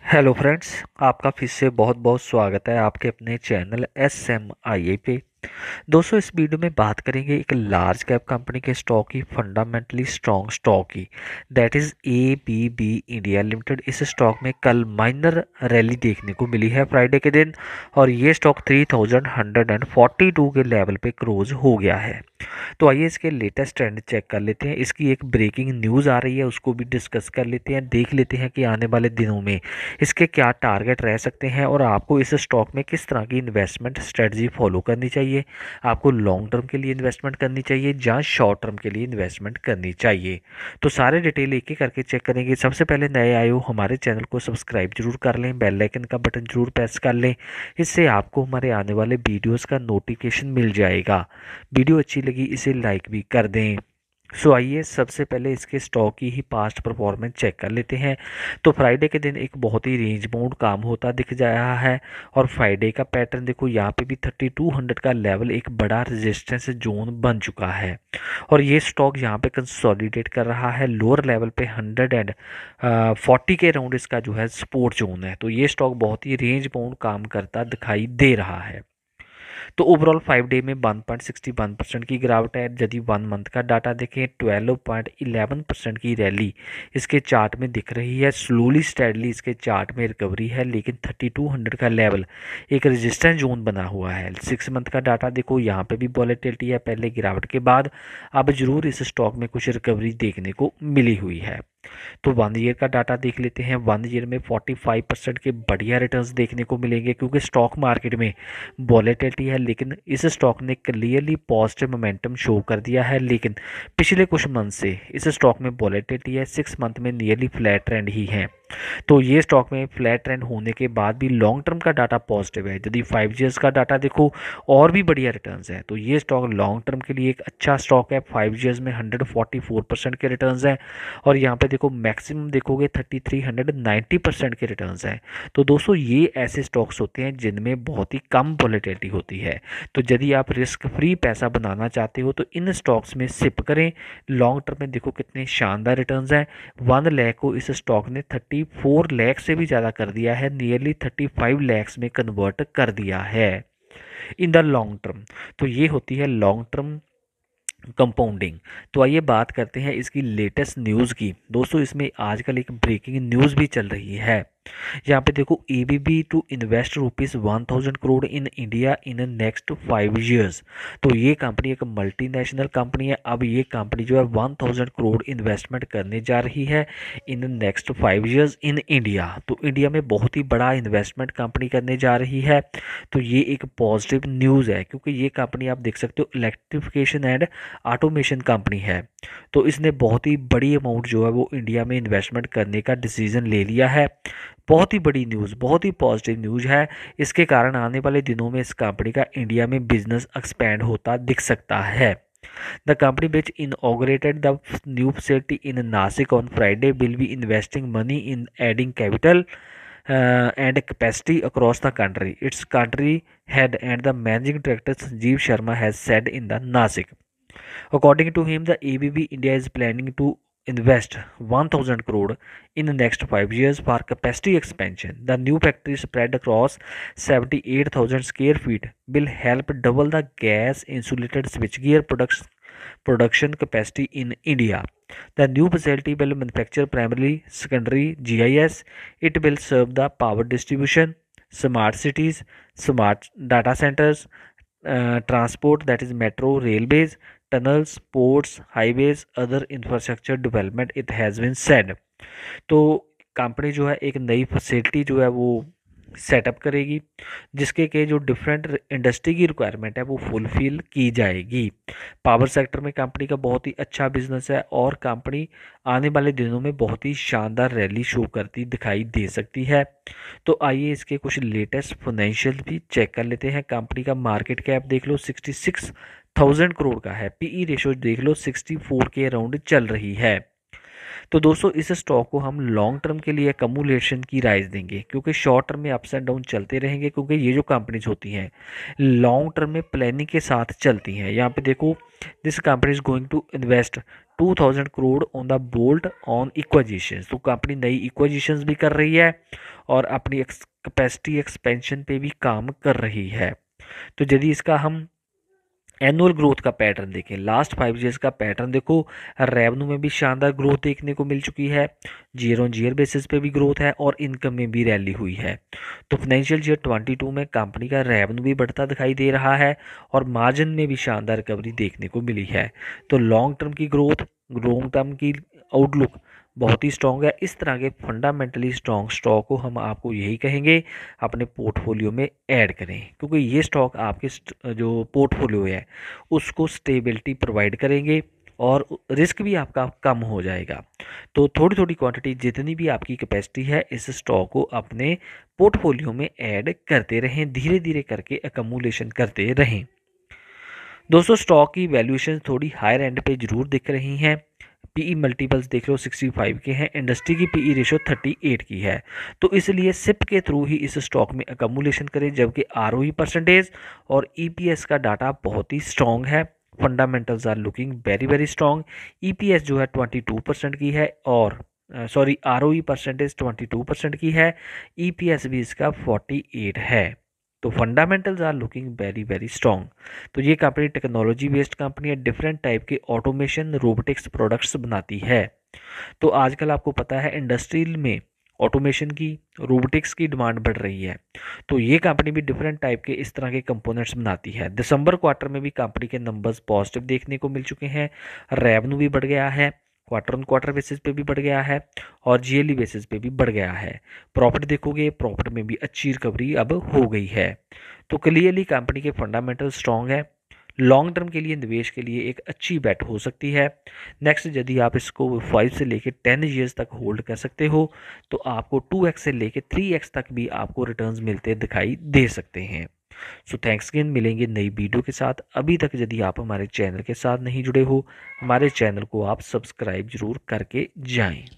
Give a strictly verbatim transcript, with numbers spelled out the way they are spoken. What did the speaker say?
Hello friends, आपका फिर से बहुत बहुत स्वागत है आपके अपने channel S M I A पे। दोस्तों, इस वीडियो में बात करेंगे एक लार्ज कैप कंपनी के स्टॉक की, फंडामेंटली स्ट्रॉन्ग स्टॉक की, that is A B B India limited. इस स्टॉक में कल माइनर रैली देखने को मिली है फ्राइडे के दिन, और ये stock three thousand hundred and forty two के लेवल पे क्लोज हो गया है। तो आइए इसके लेटेस्ट ट्रेंड चेक कर लेते हैं। इसकी एक ब्रेकिंग न्यूज़ आ रही है, उसको भी डिस्कस कर लेते हैं। देख लेते हैं कि आने वाले दिनों में इसके क्या टारगेट रह सकते हैं और आपको इस स्टॉक में किस तरह की इन्वेस्टमेंट स्ट्रेटजी फॉलो करनी चाहिए। आपको लॉन्ग टर्म के लिए इन्वेस्टमेंट करनी चाहिए या शॉर्ट टर्म के लिए इन्वेस्टमेंट करनी चाहिए। तो सारे डिटेल एक एक करके चेक करेंगे। सबसे पहले नए आए हो हमारे चैनल को सब्सक्राइब जरूर कर लें, बेल आइकन का बटन जरूर प्रेस कर लें, इससे आपको हमारे आने वाले वीडियोस का नोटिफिकेशन मिल जाएगा। वीडियो अच्छी लगी इसे लाइक भी कर दें। सो आइए सबसे पहले इसके स्टॉक की ही पास्ट परफॉर्मेंस चेक कर लेते हैं। तो फ्राइडे के दिन एक बहुत ही रेंज बाउंड काम होता दिख जा रहा है, और फ्राइडे का पैटर्न देखो, यहाँ पे भी थर्टी टू हंड्रेड का लेवल एक बड़ा रेजिस्टेंस जोन बन चुका है, और ये स्टॉक यहाँ पे कंसोलिडेट कर रहा है लोअर लेवल पे हंड्रेड एंड फोर्टी के राउंड इसका जो है सपोर्ट जोन है। तो ये स्टॉक बहुत ही रेंज बाउंड काम करता दिखाई दे रहा है। तो ओवरऑल फाइव डे में one point sixty one percent की गिरावट है। यदि वन मंथ का डाटा देखें, ट्वेल्व पॉइंट इलेवन परसेंट की रैली इसके चार्ट में दिख रही है। स्लोली स्टेडली इसके चार्ट में रिकवरी है, लेकिन थर्टी टू हंड्रेड का लेवल एक रेजिस्टेंस जोन बना हुआ है। सिक्स मंथ का डाटा देखो, यहाँ पे भी वॉलेटिलिटी है पहले गिरावट के बाद। अब जरूर इस स्टॉक में कुछ रिकवरी देखने को मिली हुई है। तो वन ईयर का डाटा देख लेते हैं। वन ईयर में फोर्टी फाइव परसेंट के बढ़िया रिटर्न्स देखने को मिलेंगे, क्योंकि स्टॉक मार्केट में वॉलेटिलिटी है, लेकिन इस स्टॉक ने क्लियरली पॉजिटिव मोमेंटम शो कर दिया है। लेकिन पिछले कुछ मंथ से इस स्टॉक में वॉलेटिलिटी है, सिक्स मंथ में नियरली फ्लैट ट्रेंड ही है। तो ये स्टॉक में फ्लैट ट्रेंड होने के बाद भी लॉन्ग टर्म का डाटा पॉजिटिव है। यदि फाइव ईयर्स का डाटा देखो, और भी बढ़िया रिटर्न्स है। तो ये स्टॉक लॉन्ग टर्म के लिए एक अच्छा स्टॉक है। फाइव ईयर्स में हंड्रेड फोर्टी फोर परसेंट के रिटर्न्स हैं, और यहाँ पे देखो मैक्सिमम देखोगे thirty three hundred ninety percent के रिटर्न्स हैं। तो दोस्तों, ये ऐसे स्टॉक्स होते हैं जिनमें बहुत ही कम वॉलेटिलिटी होती है। तो यदि आप रिस्क फ्री पैसा बनाना चाहते हो तो इन स्टॉक्स में सिप करें। लॉन्ग टर्म में देखो कितने शानदार रिटर्न्स हैं। वन लैख को इस स्टॉक ने थर्टी फोर लैख से भी ज़्यादा कर दिया है, नियरली थर्टी फाइव लैक्स में कन्वर्ट कर दिया है इन द लॉन्ग टर्म। तो ये होती है लॉन्ग टर्म कंपाउंडिंग। तो आइए बात करते हैं इसकी लेटेस्ट न्यूज़ की। दोस्तों, इसमें आजकल एक ब्रेकिंग न्यूज़ भी चल रही है। यहाँ पे देखो, ABB to invest rupees one thousand crore in India in next five years. तो ये कंपनी एक मल्टीनेशनल कंपनी है। अब ये कंपनी जो है वन थाउजेंड करोड़ इन्वेस्टमेंट करने जा रही है in next five years in India. तो इंडिया में बहुत ही बड़ा इन्वेस्टमेंट कंपनी करने जा रही है। तो ये एक पॉजिटिव न्यूज़ है, क्योंकि ये कंपनी आप देख सकते हो इलेक्ट्रिफिकेशन एंड ऑटोमेशन कंपनी है। तो इसने बहुत ही बड़ी अमाउंट जो है वो इंडिया में इन्वेस्टमेंट करने का डिसीजन ले लिया है। बहुत ही बड़ी न्यूज़, बहुत ही पॉजिटिव न्यूज़ है। इसके कारण आने वाले दिनों में इस कंपनी का इंडिया में बिजनेस एक्सपैंड होता दिख सकता है। The company which inaugurated the new facility in Nasik on Friday will be investing money in adding capital uh, and capacity across the country. Its country head and the managing director Sanjeev Sharma has said in the Nasik. According to him, the A B B India is planning to invest one thousand crore in the next five years for capacity expansion. The new factory spread across seventy-eight thousand square feet will help double the gas insulated switchgear products production capacity in India. The new facility will manufacture primarily secondary G I S. It will serve the power distribution, smart cities, smart data centers, uh, transport, that is metro, railways, tunnels, ports, highways, other infrastructure development, it has been said. तो company जो है एक नई facility जो है वो setup करेगी, जिसके के जो डिफरेंट इंडस्ट्री की रिक्वायरमेंट है वो फुलफिल की जाएगी। पावर सेक्टर में कंपनी का बहुत ही अच्छा बिजनेस है, और कंपनी आने वाले दिनों में बहुत ही शानदार रैली शो करती दिखाई दे सकती है। तो आइए इसके कुछ लेटेस्ट फाइनेंशियल भी चेक कर लेते हैं। कंपनी का मार्केट कैप देख लो सिक्सटी सिक्स थाउजेंड करोड़ का है। पीई रेशो देख लो सिक्सटी फोर के अराउंड चल रही है। तो दोस्तों, इस स्टॉक को हम लॉन्ग टर्म के लिए अकमुलेशन की राइज देंगे, क्योंकि शॉर्ट टर्म में अप्स एंड डाउन चलते रहेंगे, क्योंकि ये जो कंपनीज होती हैं लॉन्ग टर्म में प्लानिंग के साथ चलती हैं। यहाँ पे देखो, this company is going to invest two thousand crore on the bolt on acquisitions. तो कंपनी नई इक्वाजिशंस भी कर रही है और अपनी कैपेसिटी एक्सपेंशन पे भी काम कर रही है। तो यदि इसका हम एनुअल ग्रोथ का पैटर्न देखें, लास्ट फाइव ईयर्स का पैटर्न देखो, रेवेन्यू में भी शानदार ग्रोथ देखने को मिल चुकी है, जीरो ऑन जीयर बेसिस पे भी ग्रोथ है और इनकम में भी रैली हुई है। तो फाइनेंशियल ईयर ट्वेंटी टू में कंपनी का रेवेन्यू भी बढ़ता दिखाई दे रहा है और मार्जिन में भी शानदार रिकवरी देखने को मिली है। तो लॉन्ग टर्म की ग्रोथ, लॉन्ग टर्म की आउटलुक बहुत ही स्ट्रॉन्ग है। इस तरह के फंडामेंटली स्ट्रॉन्ग स्टॉक को हम आपको यही कहेंगे अपने पोर्टफोलियो में ऐड करें, क्योंकि ये स्टॉक आपके जो पोर्टफोलियो है उसको स्टेबिलिटी प्रोवाइड करेंगे और रिस्क भी आपका कम हो जाएगा। तो थोड़ी थोड़ी क्वांटिटी जितनी भी आपकी कैपेसिटी है इस स्टॉक को अपने पोर्टफोलियो में ऐड करते रहें, धीरे धीरे करके एकमुलेशन करते रहें। दोस्तों स्टॉक की वैल्यूएशन थोड़ी हायर एंड पे जरूर दिख रही हैं। पीई मल्टीपल्स देख लो सिक्सटी फाइव के हैं, इंडस्ट्री की पीई रेशो थर्टी एट की है। तो इसलिए सिप के थ्रू ही इस स्टॉक में एकमुलेशन करें, जबकि आरओई परसेंटेज और ईपीएस का डाटा बहुत ही स्ट्रॉन्ग है। Fundamentals are looking very very strong. EPS जो है ट्वेंटी टू परसेंट की है और sorry ROE percentage twenty two percent की है, ईपीएस भी इसका फोर्टी एट है। तो fundamentals are looking very very strong. तो ये कंपनी टेक्नोलॉजी बेस्ड कंपनी है, डिफरेंट टाइप के ऑटोमेशन रोबोटिक्स प्रोडक्ट्स बनाती है। तो आजकल आपको पता है इंडस्ट्री में ऑटोमेशन की, रोबोटिक्स की डिमांड बढ़ रही है। तो ये कंपनी भी डिफरेंट टाइप के इस तरह के कंपोनेंट्स बनाती है। दिसंबर क्वार्टर में भी कंपनी के नंबर्स पॉजिटिव देखने को मिल चुके हैं, रेवेन्यू भी बढ़ गया है, क्वार्टर ऑन क्वार्टर बेसिस पे भी बढ़ गया है और जीएलई बेसिस पे भी बढ़ गया है। प्रॉफिट देखोगे, प्रॉफिट में भी अच्छी रिकवरी अब हो गई है। तो क्लियरली कंपनी के फंडामेंटल स्ट्रॉन्ग है, लॉन्ग टर्म के लिए निवेश के लिए एक अच्छी बेट हो सकती है। नेक्स्ट यदि आप इसको फाइव से लेके टेन ईयर्स तक होल्ड कर सकते हो तो आपको टू एक्स से लेके थ्री एक्स तक भी आपको रिटर्न्स मिलते दिखाई दे सकते हैं। सो थैंक्स अगेन, मिलेंगे नई वीडियो के साथ। अभी तक यदि आप हमारे चैनल के साथ नहीं जुड़े हो, हमारे चैनल को आप सब्सक्राइब जरूर करके जाएं।